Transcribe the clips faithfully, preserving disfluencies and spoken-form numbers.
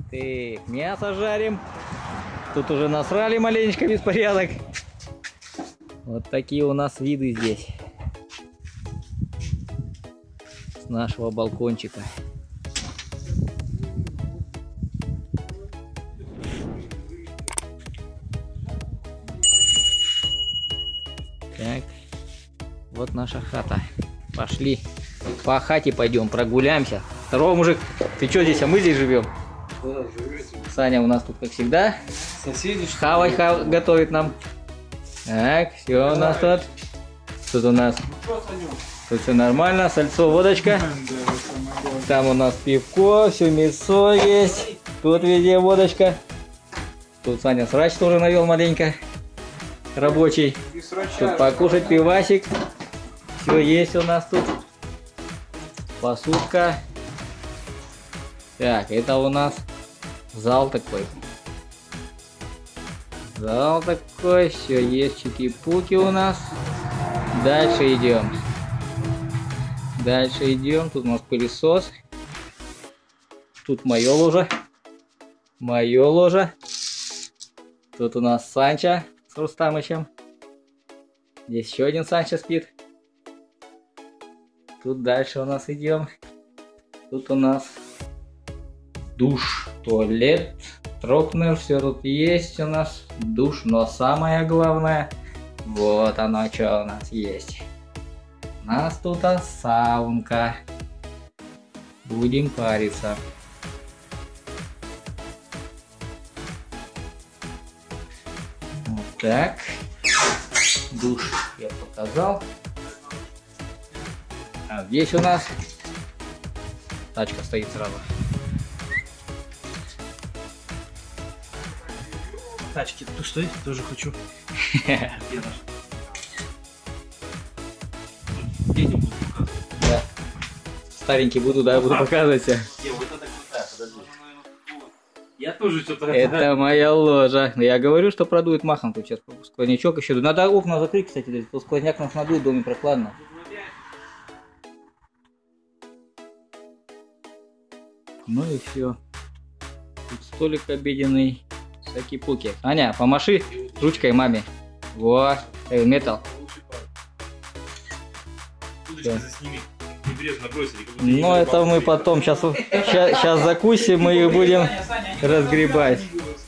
Так, мясо жарим. Тут уже насрали маленечко, беспорядок. Вот такие у нас виды здесь. С нашего балкончика. Так, вот наша хата. Пошли по хате пойдем, прогуляемся. Здорово, мужик. Ты что здесь, а мы здесь живем? Да, живете. Саня у нас тут, как всегда. Соседи, Хавай хав... готовит нам. Так, все у нас тут. Тут у нас... Тут все нормально. Сальцо, водочка. Там у нас пивко, все мясо есть. Тут везде водочка. Тут Саня срач тоже навел маленько. Рабочий. Тут покушать пивасик. Все есть у нас тут. Посудка. Так, это у нас зал такой. Зал такой. Все есть, чики-пуки у нас. Дальше идем. Дальше идем. Тут у нас пылесос. Тут мое ложе. Мое ложе. Тут у нас Санча с Рустамычем. Здесь еще один Санча спит. Тут дальше у нас идем. Тут у нас душ, туалет, трокнер, все тут есть у нас. Душ, но самое главное, вот оно что у нас есть. У нас тут саунка. Будем париться. Вот так. Душ я показал. А здесь у нас тачка стоит сразу. Тачки тут стоит, тоже хочу. Да. Старенький буду, да, буду показывать. Я тоже что-то... Это моя ложа. Я говорю, что продует махом. Тут сейчас сквознячок еще. Надо окна закрыть, кстати, то сквозняк нас надует, в доме прохладно. Ну и все. Тут столик обеденный. Всякие-пуки. Аня, помаши ручкой маме. Вот. Эй, металл. Ну это мы потом. Сейчас, сейчас, сейчас закусим и будем разгребать.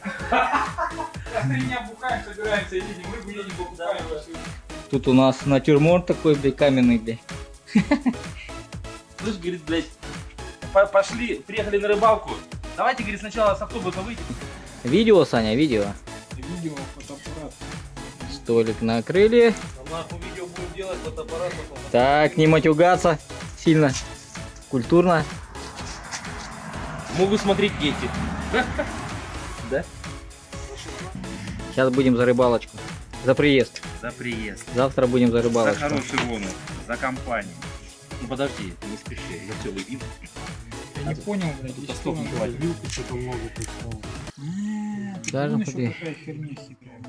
Тут у нас натюрморт такой, блядь, каменный, блядь. Слышь, говорит, блядь, пошли, приехали на рыбалку. Давайте, говорит, сначала с автобуса выйдем. Видео, Саня, видео. Видео, фотоаппарат. Столик накрыли. А нахуй видео будем делать, фотоаппарат. Так, не матюгаться сильно. Культурно. Могут смотреть дети. Да? Сейчас будем за рыбалочку. За приезд. За приезд. Завтра будем за рыбалочку. За хороший бонус. За компанию. Ну подожди, не спеши, я все выпью. Я не понял, блядь, здесь что надо? Вилку что-то много поставил. Даже Вон ходи. еще какая херня хитрая.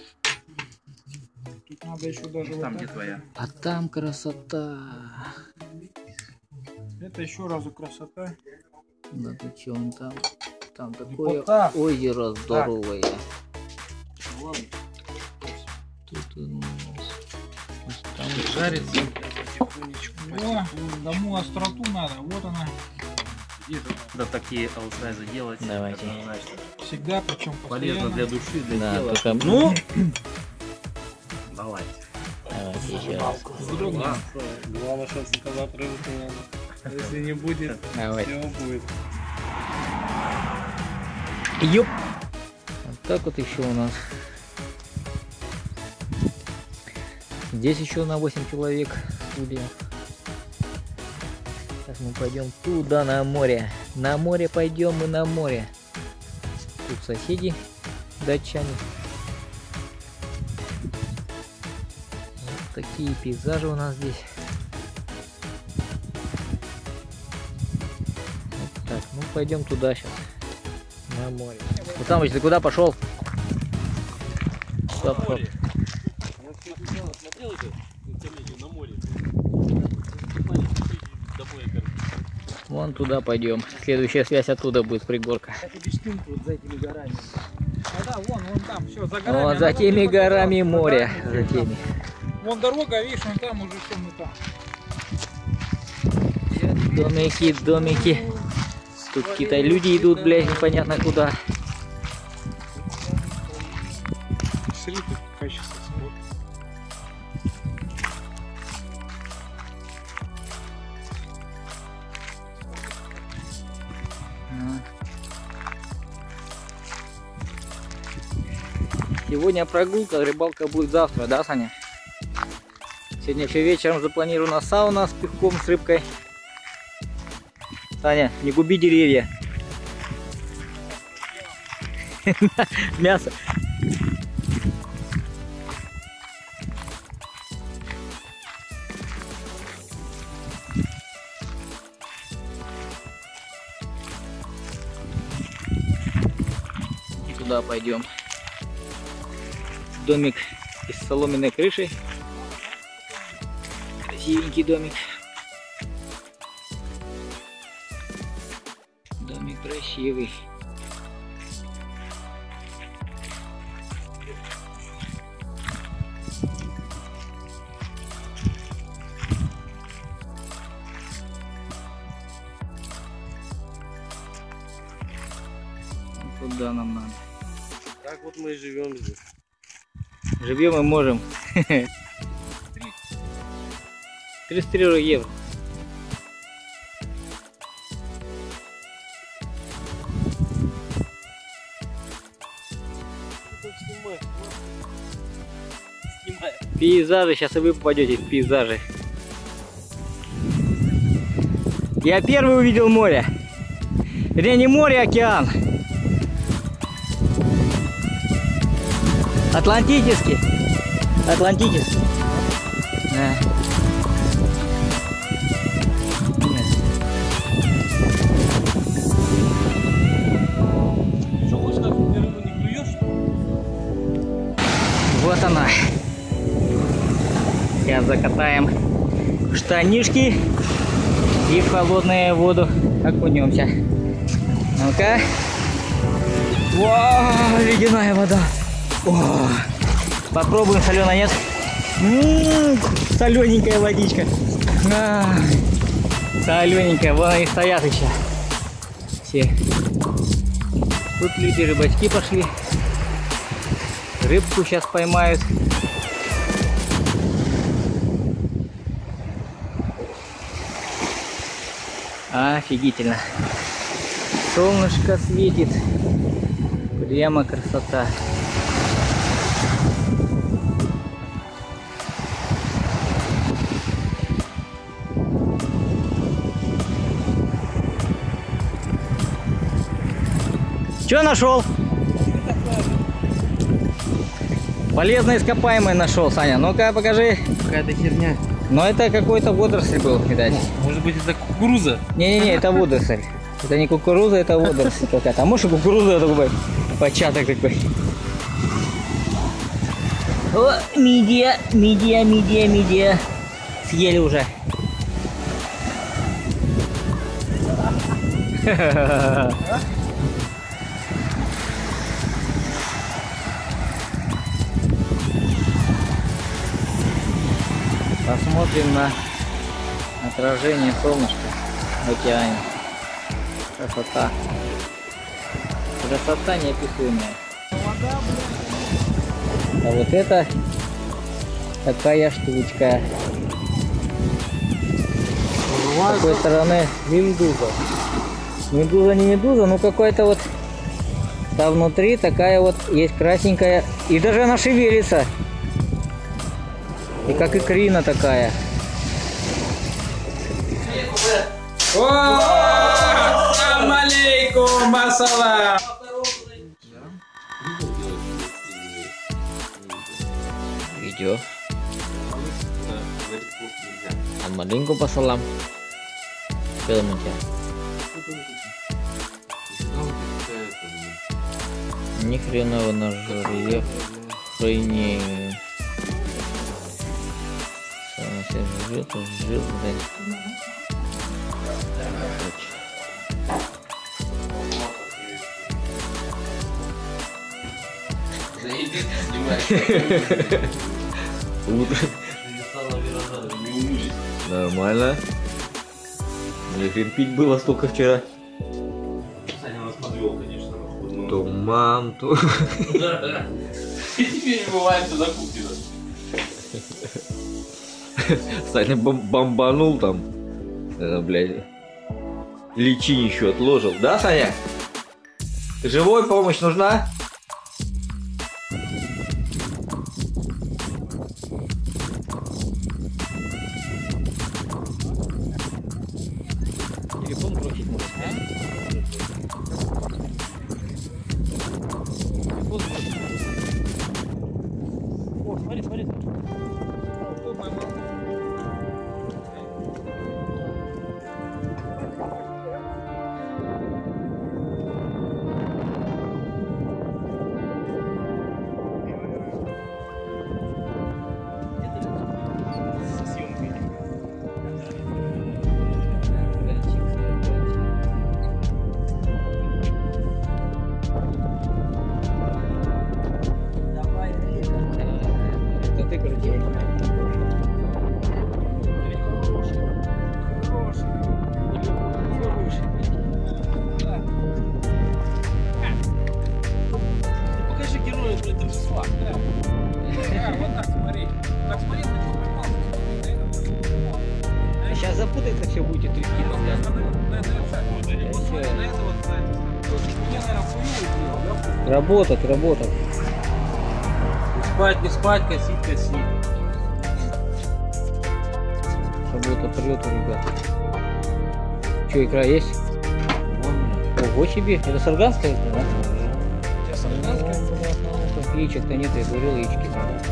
Тут надо еще даже Там вот где так. твоя? А там красота. Это еще разу красота. Да ты че, он там? Там такое Лепота. озеро здоровое. Ладно. Тут у нас... Там Жарится. О, тому остроту надо. Вот она. Да такие аутсайзы делать. Давайте. Это, знаешь, Всегда, причем полезно постоянно. для души, для Да, тела. только... Ну, давайте. Давайте еще раз. Главное, сейчас заказать рыбу надо. Если не будет, Давай. все будет. Ёп. Вот так вот еще у нас. Здесь еще на восемь человек студия. Сейчас мы пойдем туда, на море. На море пойдем мы на море. Тут соседи, датчане. Вот такие пейзажи у нас здесь. Вот так, ну пойдем туда сейчас. На море. Рустамыч, ты куда пошел? Стоп, стоп. Вон туда пойдем. Следующая связь оттуда будет, пригорка. Это бештынка вот за этими горами. А да, вон, вон там, все, за горами. Вот за теми горами море. За теми. Вон дорога, видишь, вон там уже все не там. Домики, домики. Тут какие-то люди идут, блядь, непонятно куда. Смотри, тут качество спорта. Сегодня прогулка, рыбалка будет завтра, да, Саня? Сегодня еще вечером запланирована сауна с пивком, с рыбкой. Саня, не губи деревья. Мясо. И туда пойдем. Домик из соломенной крыши. Красивенький домик. Домик красивый. Куда нам надо? Так вот мы и живем здесь. Живем и можем. тридцать три евро. Снимай. Снимай. Пейзажи, сейчас и вы попадете в пейзажи. Я первый увидел море. Вернее, не море, а океан. Атлантический. Атлантический. Да. Что хочешь, как ты рыбу не клюешь? Вот она. Сейчас закатаем штанишки и в холодную воду окунемся. Ну-ка. Вау, ледяная вода. О, попробуем, соленая, нет? М-м-м, солененькая водичка. А, солененькая, вон они стоят еще. Все. Тут люди, рыбачки пошли. Рыбку сейчас поймают. Офигительно. Солнышко светит. Прямо красота. Что нашел? Полезное ископаемое нашел, Саня. Ну-ка, покажи. Какая-то херня. Но это какой-то водоросль был, видать. Может быть, это кукуруза? Не-не-не, это водоросль. Это не кукуруза, это водоросль какая-то. А может и кукуруза такой початок такой. О, мидия, мидия, мидия, мидия. Съели уже. Посмотрим на отражение солнышка в океане. Красота. Красота неописуемая. А вот это такая штучка. С какой стороны медуза. Медуза не медуза, но какой-то вот там внутри такая вот есть красненькая. И даже она шевелится. И как икрина такая. Ассаляму алейкум, ассалам. Видео. Assalamualaikum passalam. Что там у тебя? Ни хрена вы нажрали. Хренею. Сам себя жрет, жрет, блядь. Нормально. Мне пить было столько вчера. Саня нас подвел, конечно. То мам, то... Да. И теперь бывает на кухне. Саня бом бомбанул там. Это, блядь. Личин еще отложил. Да, Саня? Ты живой? Помощь нужна? Телефон бросить можно, а? О, смотри, смотри. Сейчас запутается все, будете трясти. Работать, работать. Спать, не спать, косить, косить. Работа прет у ребят. Че, икра есть? Ого себе. Это сарганская икра, да? Сейчас сарганская. Яичек-то нет, я говорил, яички надо.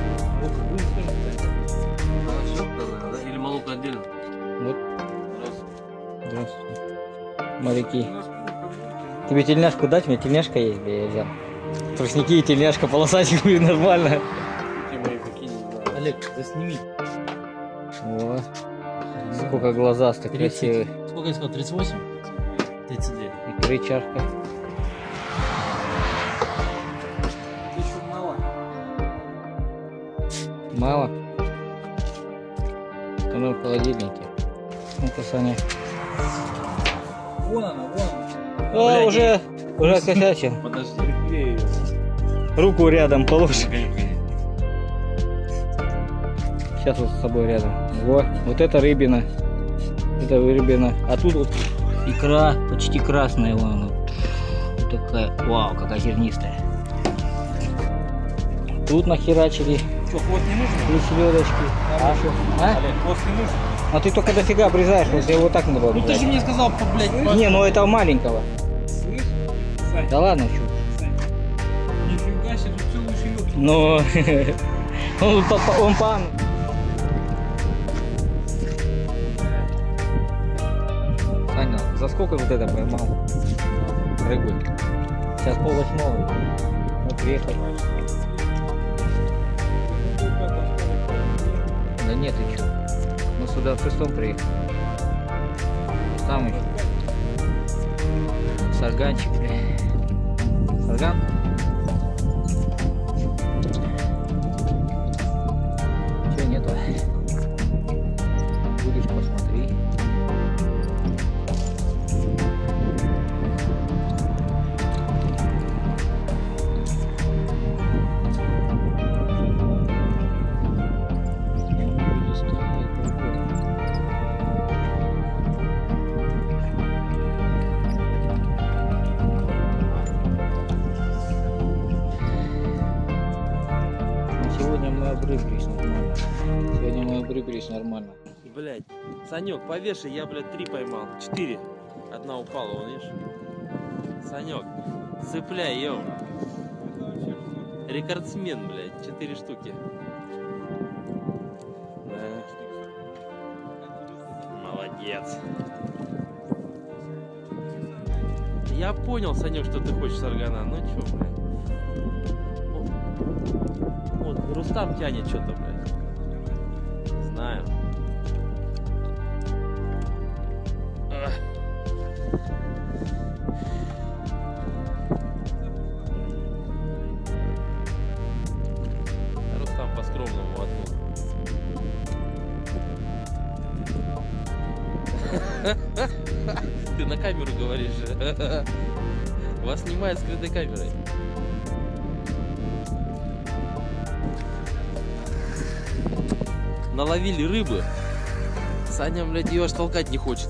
Или молоко отдельно? Вот. Здравствуйте. Моряки. Тебе тельняшку дать? У меня тельняшка есть, бля, я взял. Тростники и тельняшка, полосатик будет нормально. Олег, засними. Вот. Сколько глазастых красивых. Сколько я сказал? тридцать восемь? тридцать две. Икры чашка. Еще мало. Мало? Оно в холодильнике. Ну-ка, Саня. Вон она, вон она. О, Блядь, уже, уже косячил. Подожди, прикрей ее. Руку рядом положи. Сейчас вот с собой рядом. Во, вот это рыбина. Это рыбина. А тут вот икра почти красная. Вон, вот такая. Вау, какая зернистая. Тут нахерачили. Что, хвост не нужен? Три селедочки. А? А? Олег, хвост не нужен? А ты только дофига обрезаешь, если его так надо. Ну ты же мне сказал, блядь, Не, ну это маленького. слышь? Сань, Да ладно, что? Сань. Нифига себе, тут целую селедку. Ну, он, по- он пан. Саня, за сколько вот это поймал? Рыбы. Сейчас пол восьмого. Мы приехали. Да нет, ты чё? Мы сюда в шестом приехали. Там еще. Сарганчик, бля. Сарган? Чё нету? Будешь, посмотри. Сегодня мы обрыбились нормально. Сегодня мы обрыбились нормально. Блять, Санек, повешай, я, блядь, три поймал. Четыре. Одна упала, вон, видишь? Санек, цепляй, ё. Рекордсмен, блядь, четыре штуки. Да. Молодец. Я понял, Санек, что ты хочешь саргана. Ну чё, блядь. Вот, Рустам тянет что-то, блядь. Знаю. Рустам по-скромному одну. Ты на камеру говоришь. Вас снимают скрытой камерой. Наловили рыбы. Саня, блядь, ее аж толкать не хочет.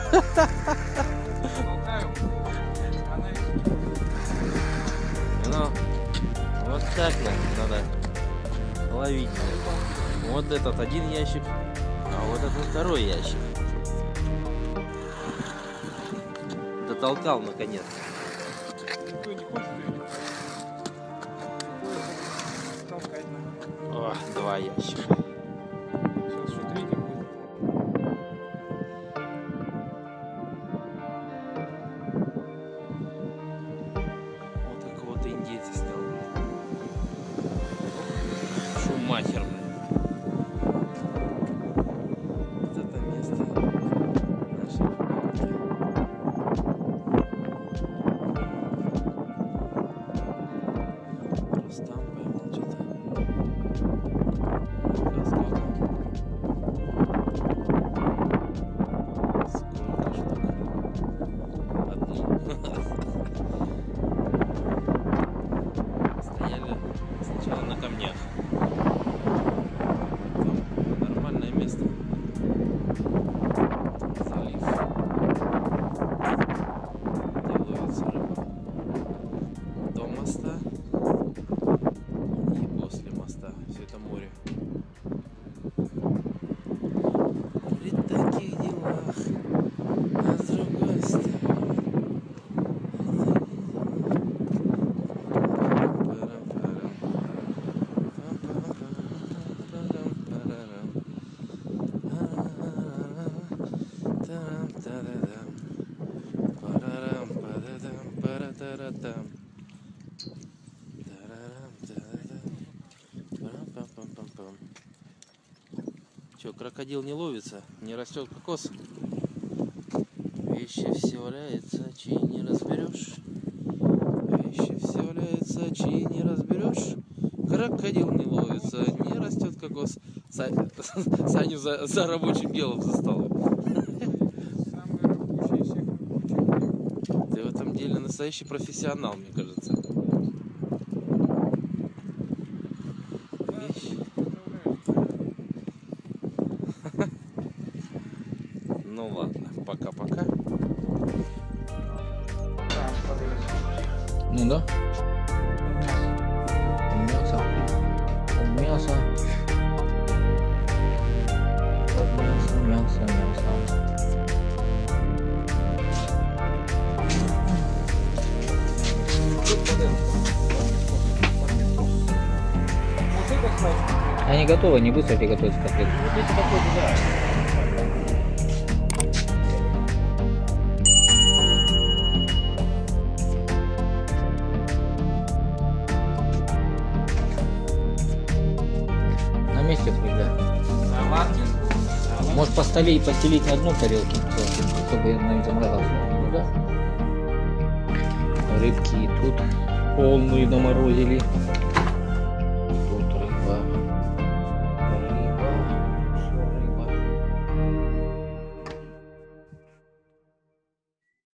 Ну, вот так надо ловить. Вот этот один ящик, а вот этот второй ящик. Дотолкал наконец. О, два ящика. Сейчас еще третий будет. Вот такого-то индейца стал. Шумахер, блин. Вот это место нашей рыбалки. Рустам поймал что-то. Ну-ка, сколько? Сколько штук? Одну. Стояли сначала на камнях. Там нормальное место. Залив. Где ловится рыба. До моста и после моста. Все это море. При таких делах, а с другой стороны. Че, крокодил не ловится, не растет кокос. Вещи все валяются, чьи не разберешь. Вещи все валяются, чьи не разберешь. Крокодил не ловится, не растет кокос. Са- Саню за, за рабочим делом застал. Самый рабочий из всех рабочих. Ты в этом деле настоящий профессионал, мне кажется. Вещь. Ну ладно, пока-пока. Ну да. Мясо. Мясо. Мясо, мясо, мясо. Они готовы, не быстро приготовить котлеты. На месте всегда. Может постелить, постелить на дно тарелки, чтобы я не заморозился. Ну да. Рыбки и тут полную наморозили.